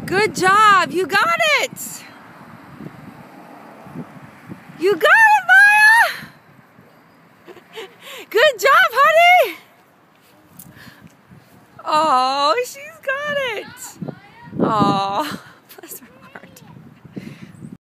Good job. You got it. You got it, Maya. Good job, honey. Oh, she's got it. Oh.